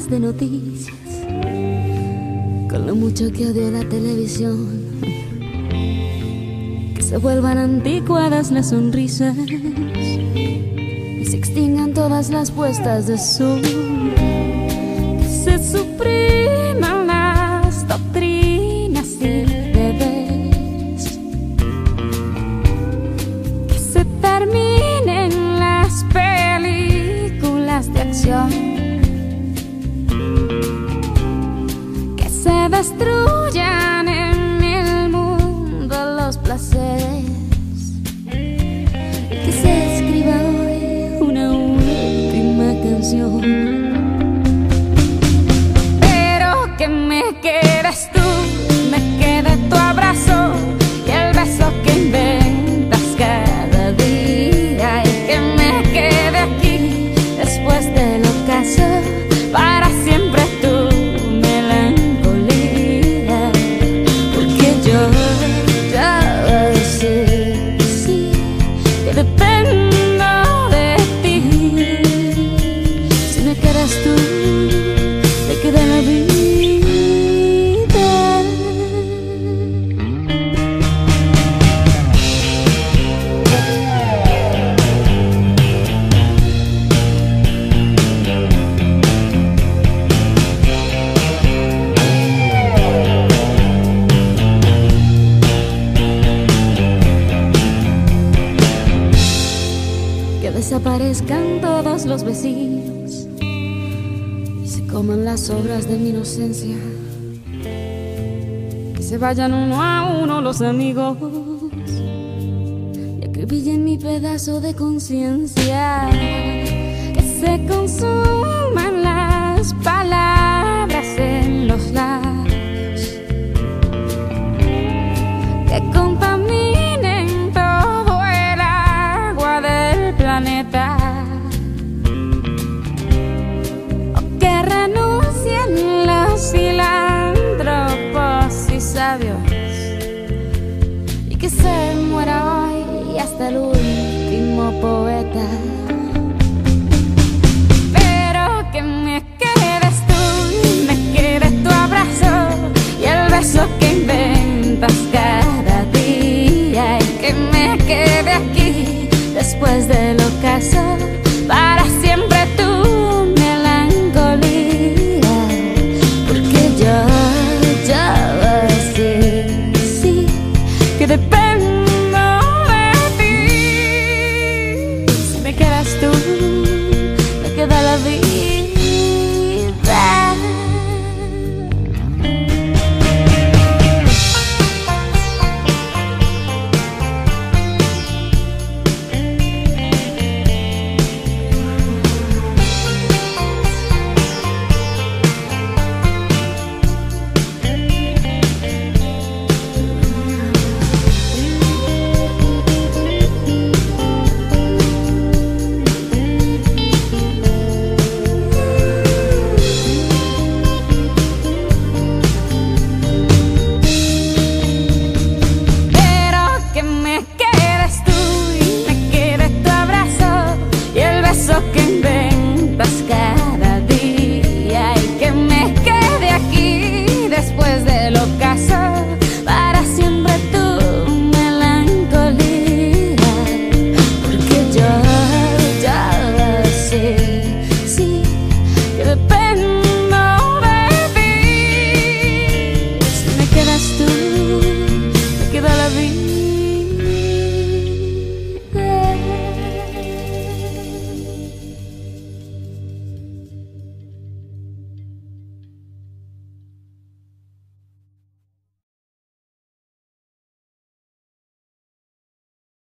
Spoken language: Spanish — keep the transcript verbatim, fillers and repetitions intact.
páginas de noticias, con lo mucho que odio la televisión, que se vuelvan anticuadas las sonrisas y se extingan todas las puestas de sol, que se supriman las doctrinas y deberes, que se terminen las películas de acción, que se destruyan en el mundo los placeres y que se escriba hoy una última canción. Pero que me quedes tú, me quede tu abrazo y el beso que inventas cada día, y que me quede aquí después del ocaso para siempre tu melancolía, porque yo ya sé, sí, que dependo de ti. Si me quedas tú, me queda la vida. Que desaparezcan todos los vecinos y se coman las obras de mi inocencia, que se vayan uno a uno los amigos y acribillen mi pedazo de conciencia, que se consuman las palabras